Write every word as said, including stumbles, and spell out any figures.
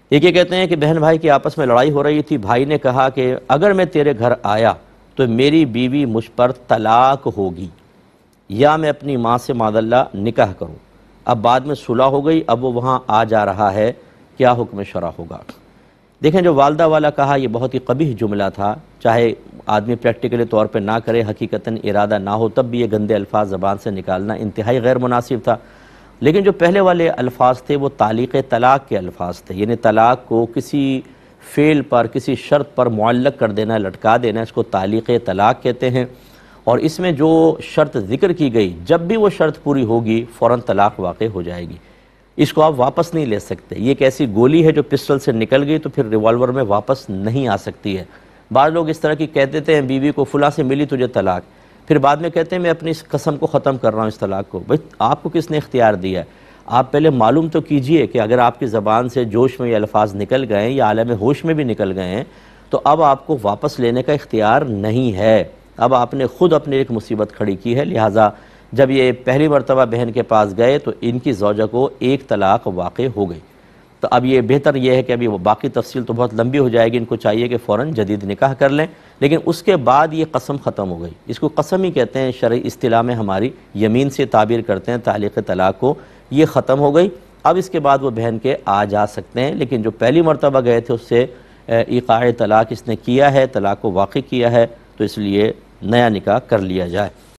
ایک یہ کہتے ہیں کہ بہن بھائی کی آپس میں لڑائی ہو رہی تھی، بھائی نے کہا کہ اگر میں تیرے گھر آیا تو میری بیوی مجھ پر طلاق ہوگی یا میں اپنی ماں سے معاذ اللہ نکاح کروں۔ اب بعد میں صلح ہو گئی، اب وہ وہاں آ جا رہا ہے، کیا حکم شرع ہوگا؟ دیکھیں، جو والدہ والا کہا یہ بہت ہی قبیح جملہ تھا، چاہے آدمی پریکٹیکلی طور پہ نہ کرے، حقیقتاً ارادہ نہ ہو، تب بھی یہ گندے الفاظ زبان سے نکالنا انتہائی غیر مناسب تھا۔ لیکن جو پہلے والے الفاظ تھے وہ تعلیق طلاق کے الفاظ تھے، یعنی طلاق کو کسی فعل پر، کسی شرط پر معلق کر دینا، لٹکا دینا، اس کو تعلیق طلاق کہتے ہیں۔ اور اس میں جو شرط ذکر کی گئی، جب بھی وہ شرط پوری ہوگی فوراً طلاق واقع ہو جائے گی، اس کو آپ واپس نہیں لے سکتے۔ یہ ایک ایسی گولی ہے جو پسٹل سے نکل گئی تو پھر ریوالور میں واپس نہیں آ سکتی ہے۔ بعض لوگ اس طرح کی کہہ دیتے ہیں، بیوی کو فلاں سے ملی تجھے طلاق، پھر بعد میں کہتے ہیں میں اپنی اس قسم کو ختم کر رہا ہوں، اس طلاق کو۔ بھئی آپ کو کس نے اختیار دیا ہے؟ آپ پہلے معلوم تو کیجئے کہ اگر آپ کی زبان سے جوش میں یہ الفاظ نکل گئے ہیں یا عالم ہوش میں بھی نکل گئے ہیں تو اب آپ کو واپس لینے کا اختیار نہیں ہے۔ اب آپ نے خود اپنے ایک مصیبت کھڑی کی ہے، لہٰذا جب یہ پہلی مرتبہ بہن کے پاس گئے تو ان کی زوجہ کو ایک طلاق واقع ہو گئی۔ تو اب یہ بہتر یہ ہے کہ ابھی وہ باقی تفصیل تو بہت لمبی ہو جائے گی، ان کو چاہیے کہ فوراً جدید نکاح کر لیں، لیکن اس کے بعد یہ قسم ختم ہو گئی۔ اس کو قسم ہی کہتے ہیں، شرعی اصطلاح میں ہماری یمین سے تعبیر کرتے ہیں تعلیق طلاق کو۔ یہ ختم ہو گئی، اب اس کے بعد وہ بہن کے آ جا سکتے ہیں، لیکن جو پہلی مرتبہ گئے تھے اس سے ایقاع طلاق اس نے کیا ہے، طلاق کو واقع کیا ہے، تو اس لیے نیا نکاح کر لیا جائے۔